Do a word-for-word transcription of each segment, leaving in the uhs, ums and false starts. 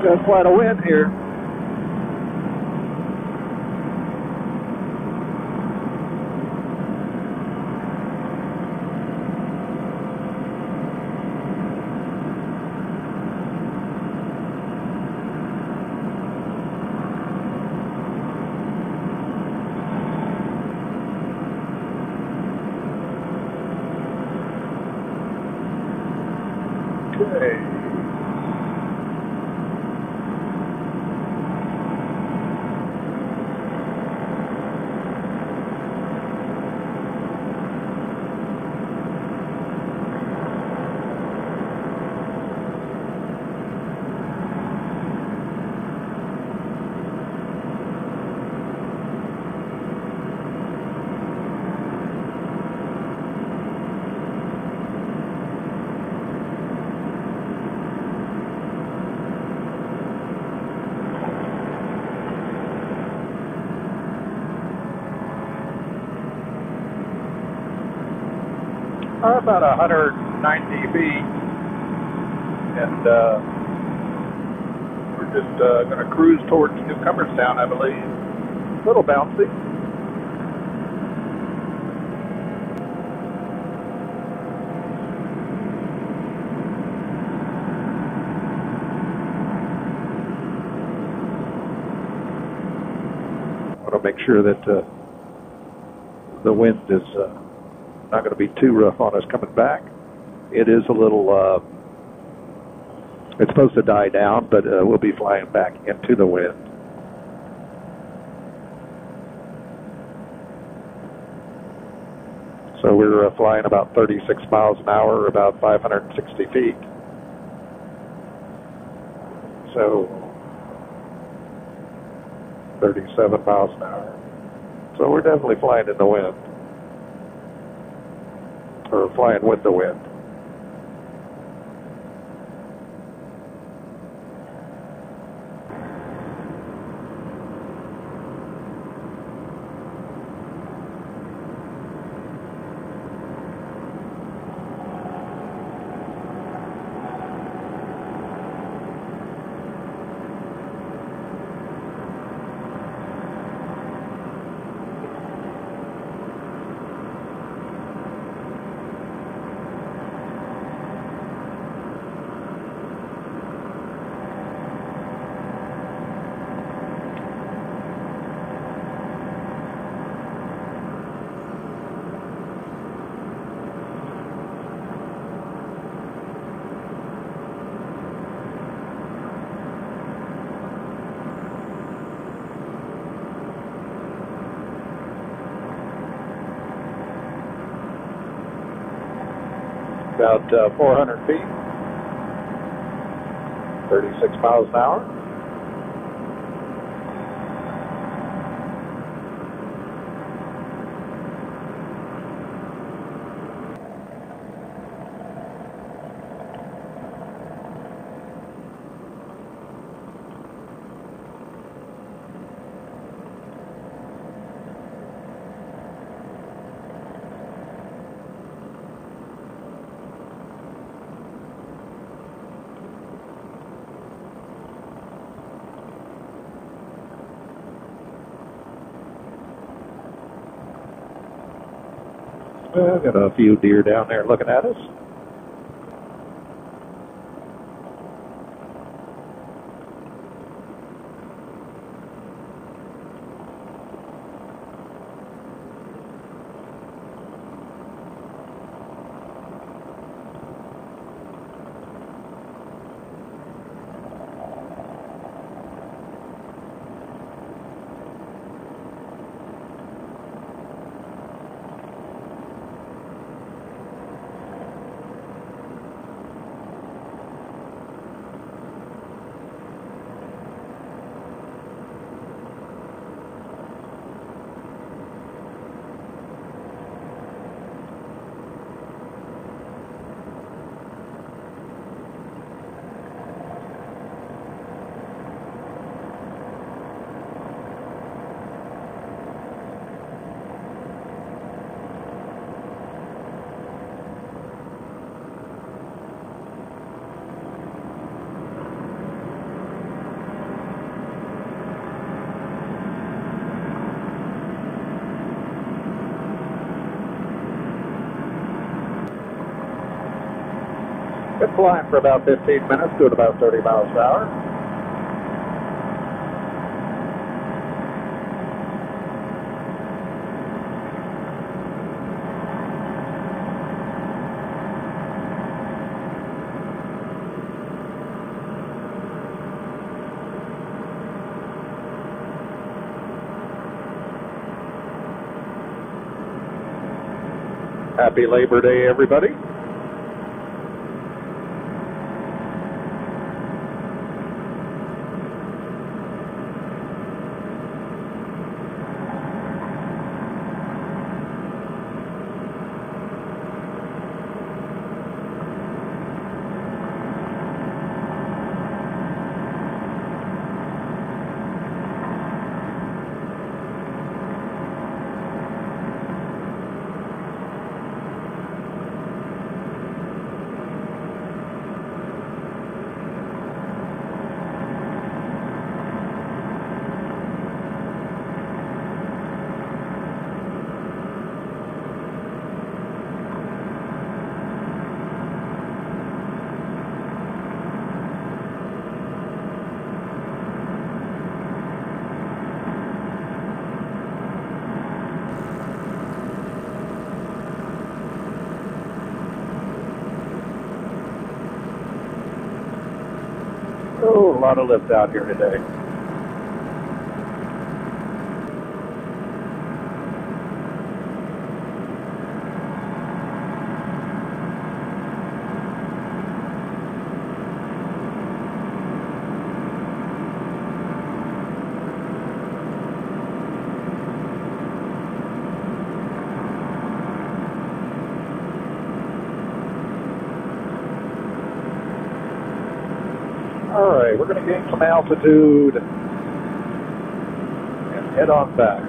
Got quite a wind here. Okay. Uh, about one hundred ninety feet, and uh, we're just uh, going to cruise towards Newcomerstown, I believe. A little bouncy. I want to make sure that uh, the wind is uh, not going to be too rough on us coming back. It is a little, uh, it's supposed to die down, but uh, we'll be flying back into the wind. So we're uh, flying about thirty-six miles an hour, about five hundred sixty feet. So thirty-seven miles an hour. So we're definitely flying in the wind. Or flying with the wind. About uh, four hundred feet, thirty-six miles an hour. Well, got a few deer down there looking at us. Been flying for about fifteen minutes, doing about thirty miles an hour. Happy Labor Day, everybody. Oh, a lot of lift out here today. All right, we're going to gain some altitude and head on back.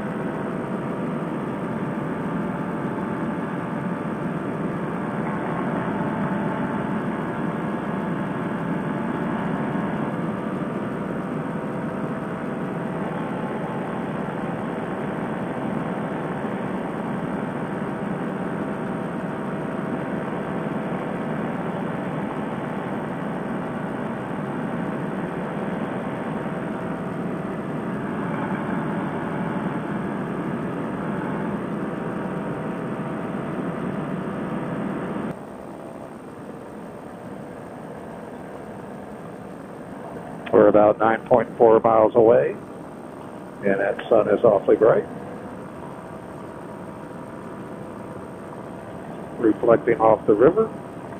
We're about nine point four miles away, and that sun is awfully bright, reflecting off the river.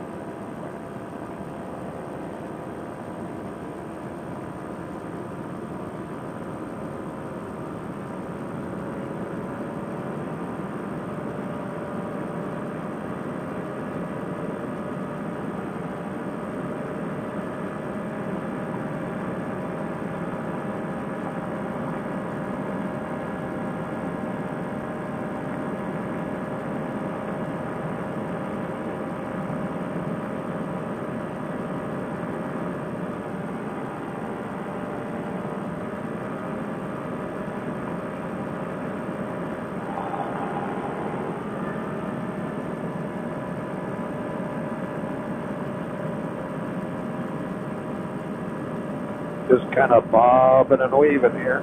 Just kind of bobbing and weaving here.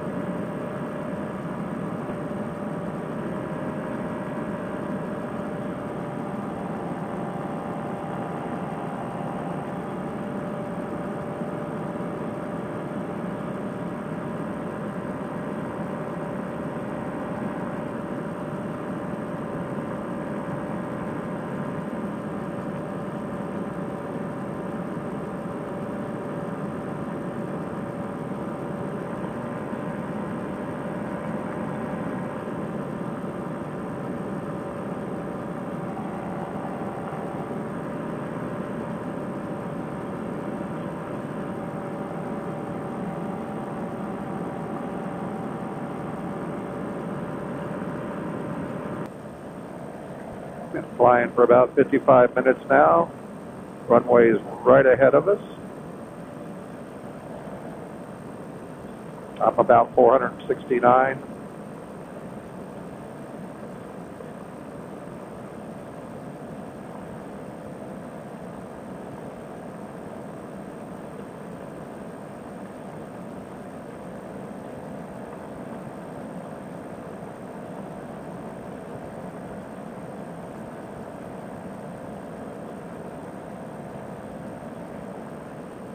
Been flying for about fifty-five minutes now. Runway's right ahead of us. I'm about four hundred sixty-nine.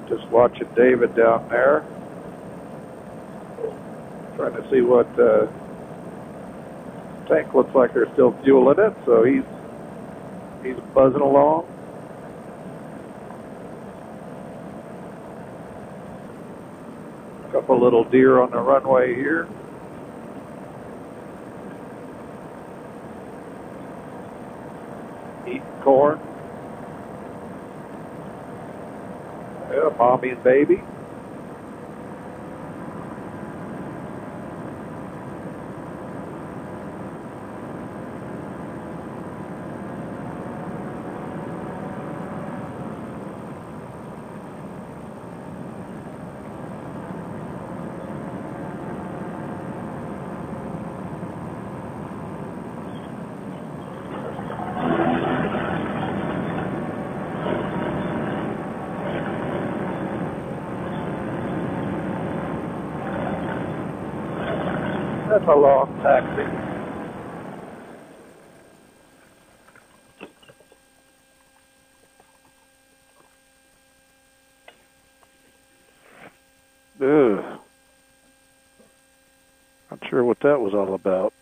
Just watching David down there. Trying to see what uh, tank looks like. There's still fuel in it, so he's he's buzzing along. A couple little deer on the runway here. Eating corn. Yeah, mommy and baby. That's a long taxi. Ugh. Not sure what that was all about.